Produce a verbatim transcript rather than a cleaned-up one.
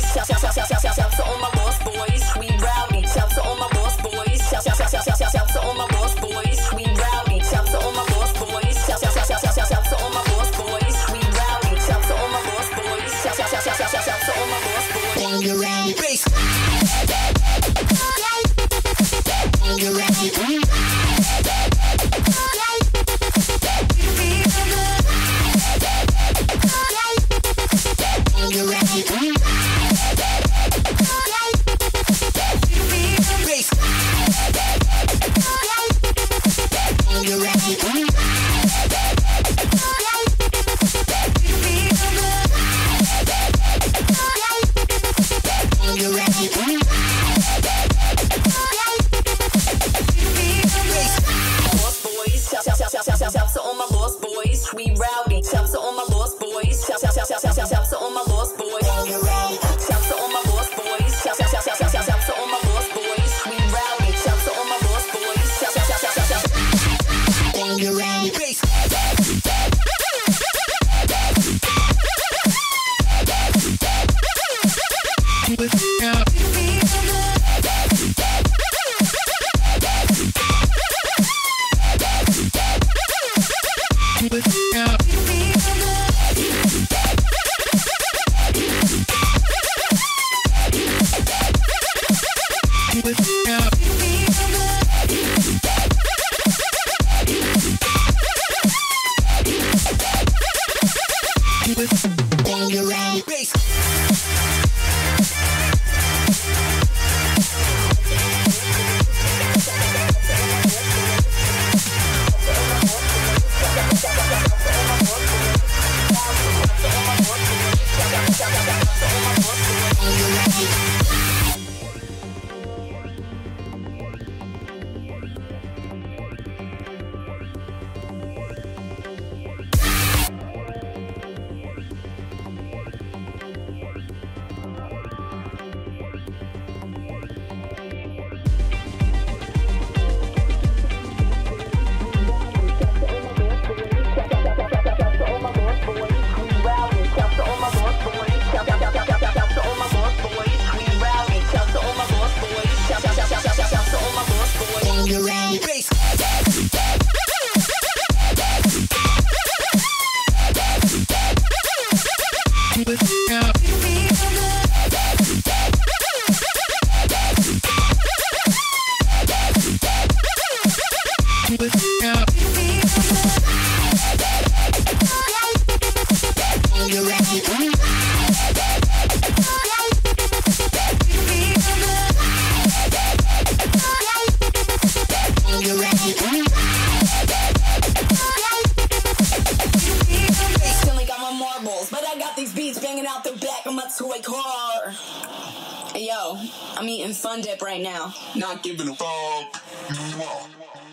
Shout, shout, shout, shout, shout, shout, shout to all my lost boys, we rowdy. Shout to all my lost boys. Shout, shout, shout, shout, shout, shout, shout to all my lost boys, we rowdy. Shout to all my lost boys. Shout, shout, shout, shout, shout, shout, shout to all my lost boys, we rowdy. Shout to all my lost boys. Shout, shout, shout, shout, shout, shout, shout to all my lost boys. Bang your rowdy bass. Bang your rowdy. Bang your rowdy. Hey yo, I'm eating Fun Dip right now. Not giving a fuck.